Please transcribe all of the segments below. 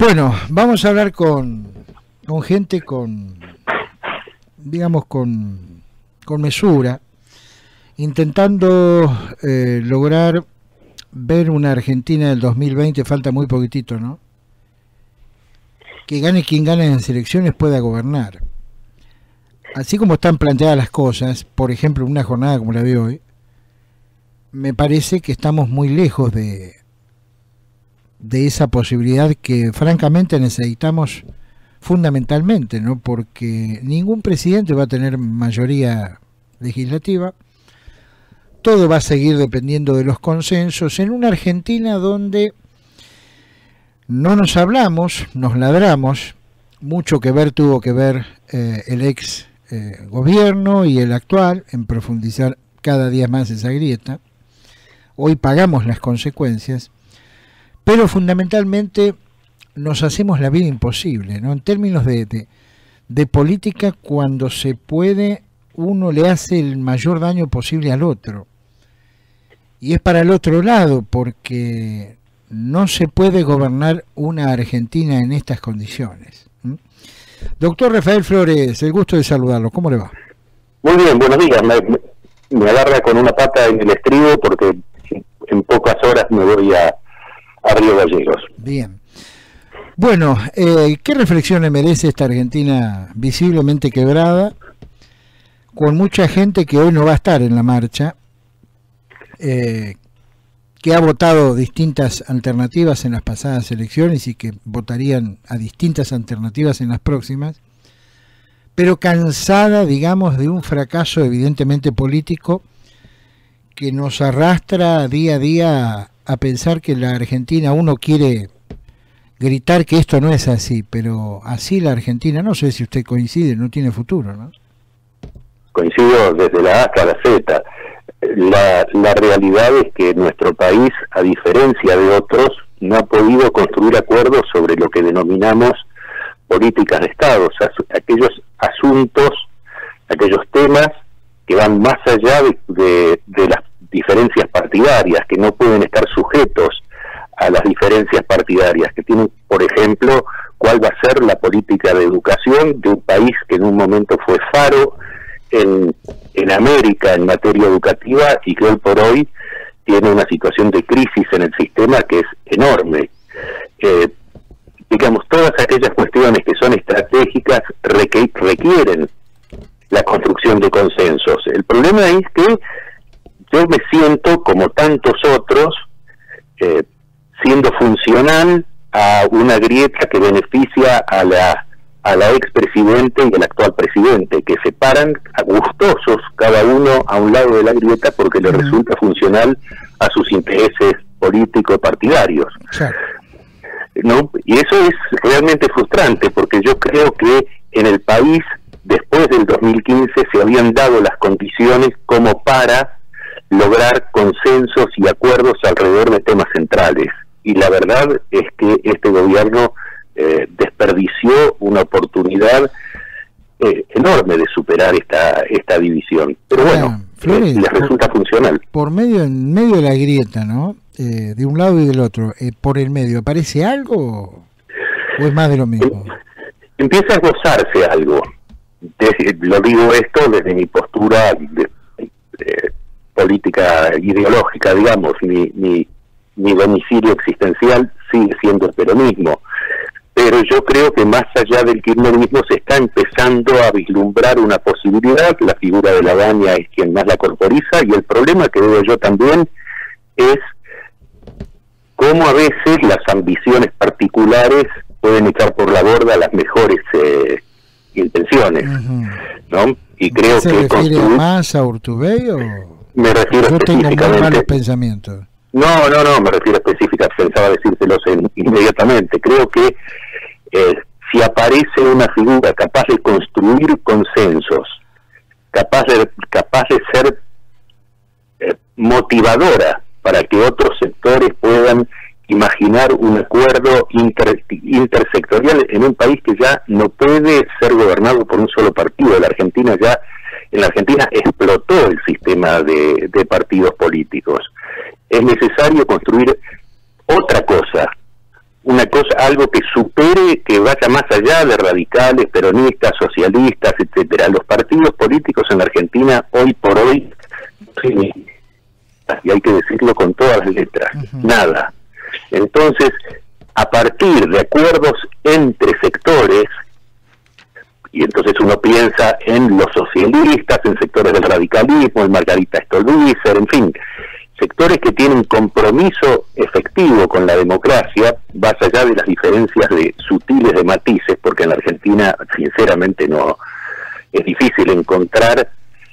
Bueno, vamos a hablar con gente digamos, con mesura, intentando lograr ver una Argentina del 2020, falta muy poquitito, ¿no? Que gane quien gane en las elecciones pueda gobernar. Así como están planteadas las cosas, por ejemplo, una jornada como la de hoy, me parece que estamos muy lejos de esa posibilidad que francamente necesitamos fundamentalmente, ¿no? Porque ningún presidente va a tener mayoría legislativa, todo va a seguir dependiendo de los consensos en una Argentina donde no nos hablamos, nos ladramos, mucho que ver tuvo que ver el ex gobierno y el actual en profundizar cada día más esa grieta. Hoy pagamos las consecuencias, pero fundamentalmente nos hacemos la vida imposible, ¿no? En términos de política, cuando se puede, uno le hace el mayor daño posible al otro. Y es para el otro lado, porque no se puede gobernar una Argentina en estas condiciones. Doctor Rafael Flores, el gusto de saludarlo. ¿Cómo le va? Muy bien, buenos días. Me agarra con una pata en el estribo porque en pocas horas me voy a Río Gallegos. Bien. Bueno, ¿qué reflexión le merece esta Argentina visiblemente quebrada, con mucha gente que hoy no va a estar en la marcha, que ha votado distintas alternativas en las pasadas elecciones y que votarían a distintas alternativas en las próximas, pero cansada, digamos, de un fracaso evidentemente político que nos arrastra día a día a pensar que la Argentina, uno quiere gritar que esto no es así, pero así la Argentina, no sé si usted coincide, no tiene futuro, ¿no? Coincido desde la A hasta la Z. La realidad es que nuestro país, a diferencia de otros, no ha podido construir acuerdos sobre lo que denominamos políticas de Estado, o sea, aquellos asuntos, aquellos temas que van más allá de las diferencias partidarias, que no pueden estar sujetos a las diferencias partidarias, que tienen, por ejemplo, cuál va a ser la política de educación de un país que en un momento fue faro en América en materia educativa y que hoy por hoy tiene una situación de crisis en el sistema que es enorme. Digamos, todas aquellas cuestiones que son estratégicas requieren la construcción de consensos. El problema es que yo me siento, como tantos otros, siendo funcional a una grieta que beneficia a la expresidente y al actual presidente, que se paran a gustosos cada uno a un lado de la grieta porque le resulta funcional a sus intereses políticos partidarios. ¿No? Y eso es realmente frustrante, porque yo creo que en el país, después del 2015, se habían dado las condiciones como para lograr consensos y acuerdos alrededor de temas centrales. Y la verdad es que este gobierno desperdició una oportunidad enorme de superar esta división. Pero bueno, Flores, les resulta funcional. En medio de la grieta, ¿no? De un lado y del otro, por el medio, ¿aparece algo o es más de lo mismo? Empieza a gozarse algo. Lo digo esto desde mi postura de política ideológica, digamos. Mi domicilio existencial sigue siendo el peronismo, pero yo creo que más allá del kirchnerismo se está empezando a vislumbrar una posibilidad. La figura de la Baña es quien más la corporiza, y el problema que veo yo también es cómo a veces las ambiciones particulares pueden echar por la borda las mejores intenciones, ¿no? Y creo que ¿se refiere más a Urtubey o...? Me refiero yo específicamente... tengo muy malos pensamientos. No, me refiero específicamente, pensaba decírselos inmediatamente. Creo que si aparece una figura capaz de construir consensos, capaz de ser motivadora para que otros sectores puedan imaginar un acuerdo intersectorial en un país que ya no puede ser gobernado por un solo partido. En la Argentina explotó el sistema de partidos políticos. Es necesario construir otra cosa, una cosa, algo que supere, que vaya más allá de radicales, peronistas, socialistas, etcétera. Los partidos políticos en la Argentina hoy por hoy, sí, y hay que decirlo con todas las letras, nada. Entonces, a partir de acuerdos entre sectores, y entonces uno piensa en los socialistas, en sectores del radicalismo, en Margarita Stolbizer, en fin, sectores que tienen compromiso efectivo con la democracia, más allá de las diferencias sutiles de matices, porque en la Argentina, sinceramente, no es difícil encontrar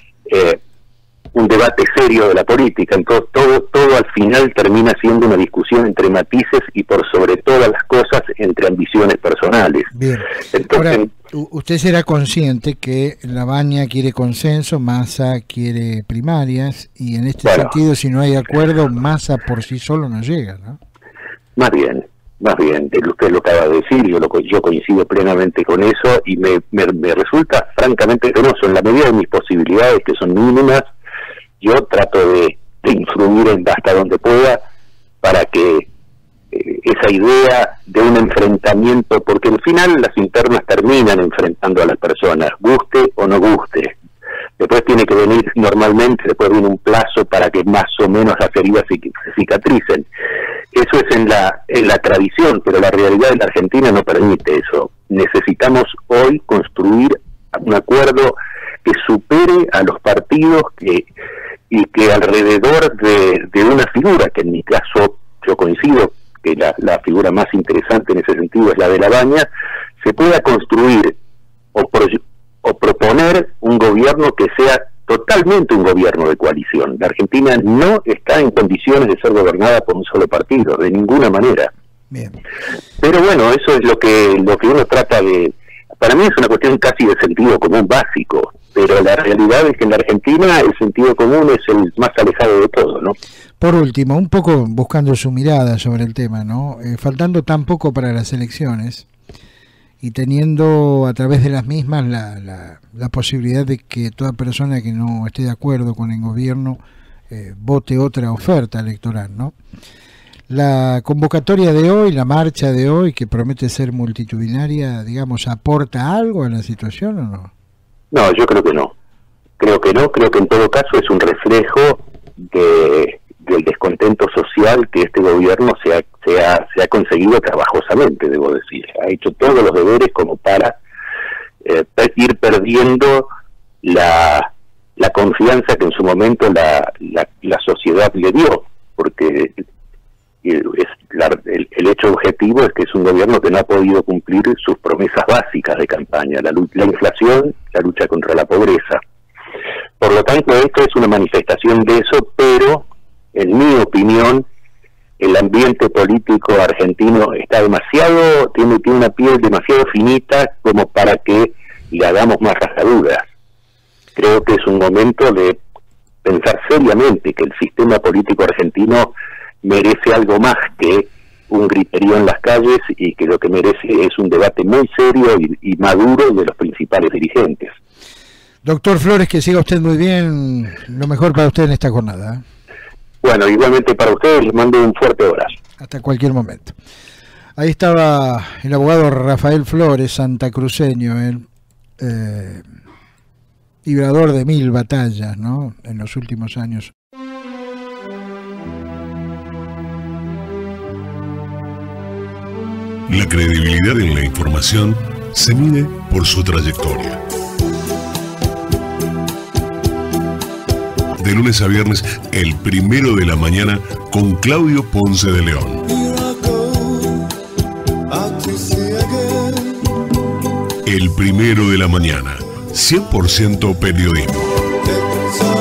un debate serio de la política. Entonces, todo al final termina siendo una discusión entre matices y, por sobre todas las cosas, entre ambiciones personales. Bien. Entonces, ahora, usted será consciente que Labaña quiere consenso, Massa quiere primarias, y en este sentido, si no hay acuerdo, Massa por sí solo no llega, ¿no? Más bien, usted lo acaba de decir, yo coincido plenamente con eso, y me resulta francamente penoso. En la medida de mis posibilidades, que son mínimas, yo trato de influir hasta donde pueda para que esa idea de un enfrentamiento, porque al final las internas terminan enfrentando a las personas, guste o no guste. Después tiene que venir, normalmente, después viene un plazo para que más o menos las heridas se cicatricen. Eso es en la tradición, pero la realidad de la Argentina no permite eso. Necesitamos hoy construir un acuerdo que supere a los partidos y que alrededor de una figura, que en mi caso yo coincido que la figura más interesante en ese sentido es la de Labaña, se pueda construir o proponer un gobierno que sea totalmente un gobierno de coalición. La Argentina no está en condiciones de ser gobernada por un solo partido, de ninguna manera. Bien. Pero bueno, eso es lo que uno trata de... Para mí es una cuestión casi de sentido común básico, pero la realidad es que en la Argentina el sentido común es el más alejado de todo, ¿no? Por último, un poco buscando su mirada sobre el tema, ¿no? Faltando tan poco para las elecciones y teniendo a través de las mismas la posibilidad de que toda persona que no esté de acuerdo con el gobierno vote otra oferta electoral, ¿no? La convocatoria de hoy, la marcha de hoy, que promete ser multitudinaria, digamos, ¿aporta algo a la situación o no? No, yo creo que no. Creo que en todo caso es un reflejo del descontento social que este gobierno se ha conseguido trabajosamente, debo decir. Ha hecho todos los deberes como para ir perdiendo la confianza que en su momento la sociedad le dio, porque el hecho objetivo es que es un gobierno que no ha podido cumplir sus promesas básicas de campaña, la inflación, la lucha contra la pobreza. Por lo tanto, esto es una manifestación de eso, pero en mi opinión el ambiente político argentino está tiene una piel demasiado finita como para que le hagamos más rajaduras. Creo que es un momento de pensar seriamente que el sistema político argentino merece algo más que un griterío en las calles, y que lo que merece es un debate muy serio y maduro de los principales dirigentes. Doctor Flores, que siga usted muy bien, lo mejor para usted en esta jornada. Bueno, igualmente para ustedes, les mando un fuerte abrazo. Hasta cualquier momento. Ahí estaba el abogado Rafael Flores, santacruceño, el librador de 1000 batallas, ¿no?, en los últimos años. La credibilidad en la información se mide por su trayectoria. De lunes a viernes, el primero de la mañana, con Claudio Ponce de León. El primero de la mañana, 100% periodismo.